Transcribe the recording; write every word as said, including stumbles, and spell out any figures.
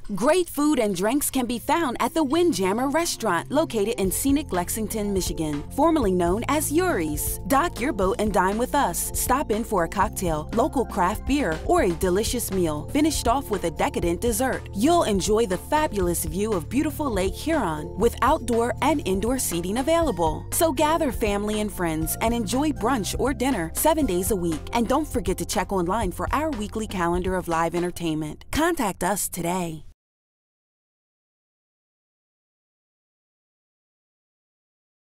Great food and drinks can be found at the Windjammer Restaurant, located in scenic Lexington, Michigan, formerly known as Yuri's. Dock your boat and dine with us. Stop in for a cocktail, local craft beer, or a delicious meal, finished off with a decadent dessert. You'll enjoy the fabulous view of beautiful Lake Huron, with outdoor and indoor seating available. So gather family and friends and enjoy brunch or dinner seven days a week. And don't forget to check online for our weekly calendar of live entertainment. Contact us today.